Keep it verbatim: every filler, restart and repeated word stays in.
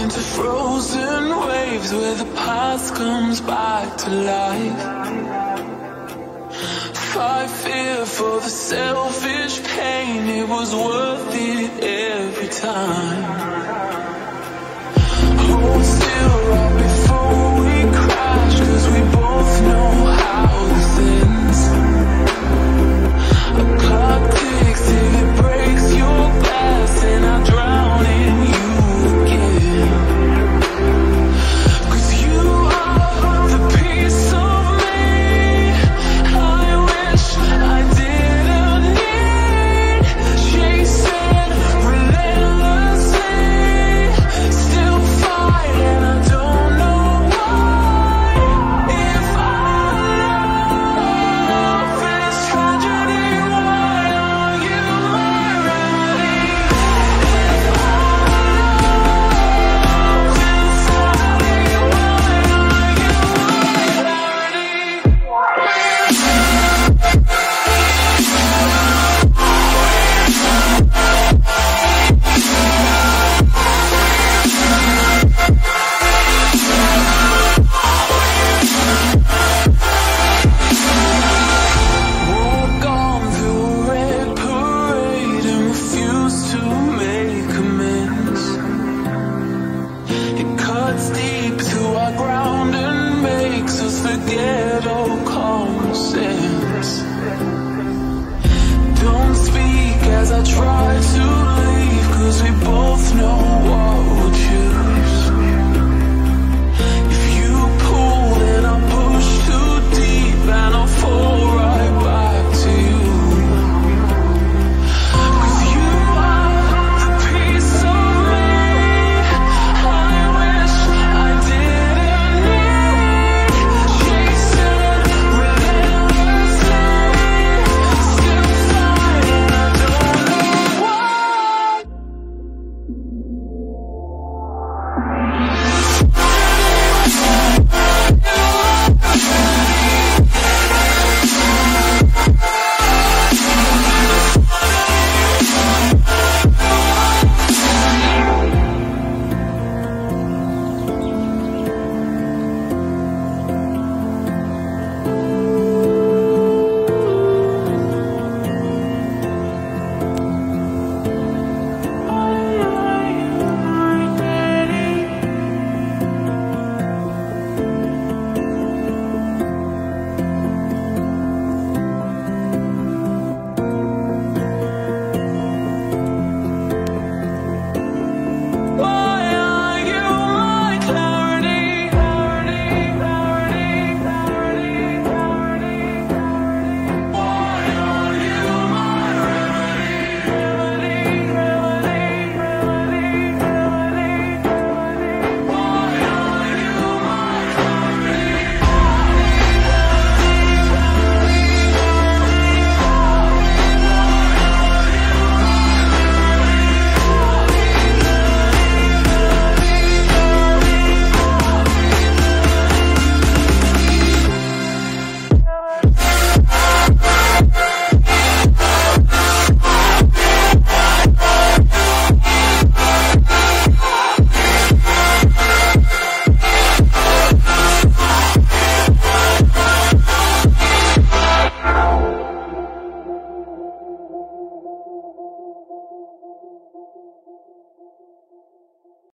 into frozen waves where the past comes back to life. Fight fear for the selfish pain, it was worth it every time. Hold still right before we crash, cause we both know how this ends. A clock ticks till it breaks your glass, and I drown in you again. Cause you are the piece of me I wish I didn't need. Chasing relentlessly, still fight, and I don't know why. If our love is tragedy, why are you my remedy? If our love is tragedy, why are you walk on through a red parade and refuse to make amends? It cuts deep through our ground and makes us forget all common sense. Don't speak as I try to leave, cause we both know